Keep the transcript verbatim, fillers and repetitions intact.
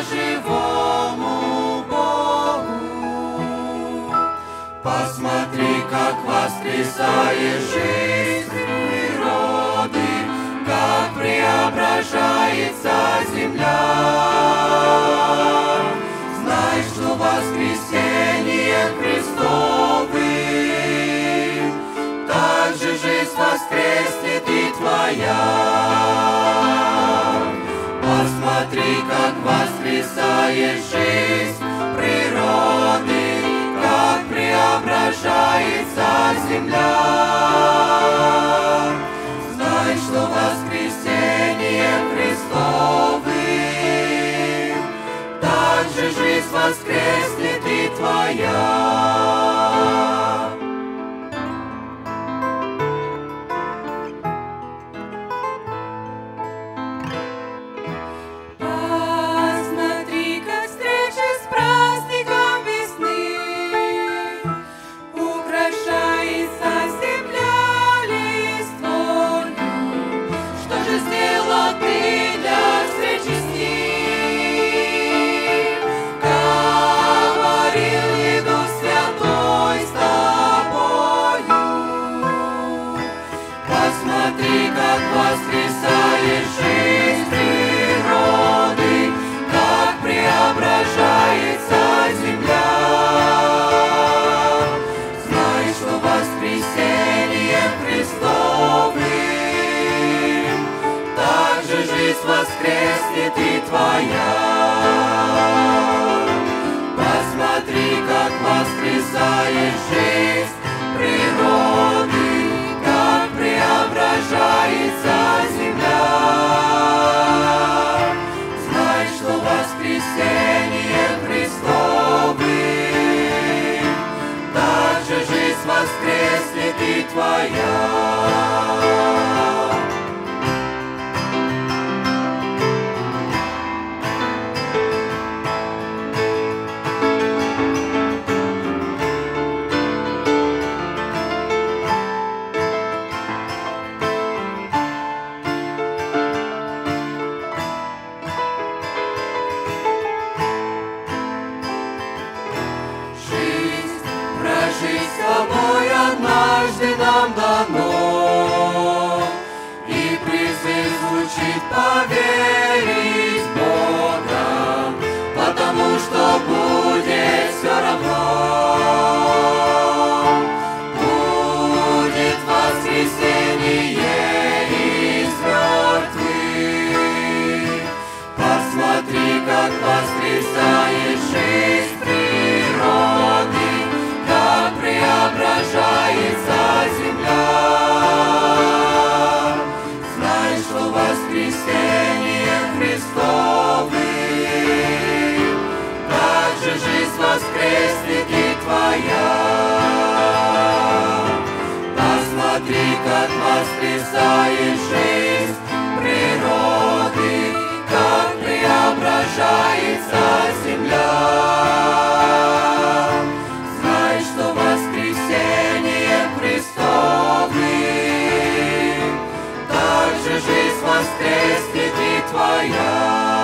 живому Богу. Посмотри, как воскресает жизнь природы, как преображается земля. Знай, что воскресение Христовым, так же жизнь воскреснет и твоя. Посмотри, как воскресает жизнь природы, как преображается земля. Знай, что воскресение Христовым, так же жизнь воскреснет и твоя. Посмотри, как воскресает жизнь природы, как преображается земля. Знай, что воскресение Христовым, так же жизнь воскреснет и твоя. Посмотри, как воскресает жизнь природы, преображается земля. Знай, что воскресение Христовым, так же жизнь воскреснет и твоя. Жить с тобой однажды нам дано, и призыв звучит поверить в Бога, потому что будет все равно. Будет воскресение из мертвых. Посмотри, как воскресает жизнь природы, как преображается земля. Знай, что воскресение Христовым, так же жизнь воскреснет и твоя. Посмотри, как воскресает жизнь природы, как преображается земля. Жизнь воскреснет и твоя.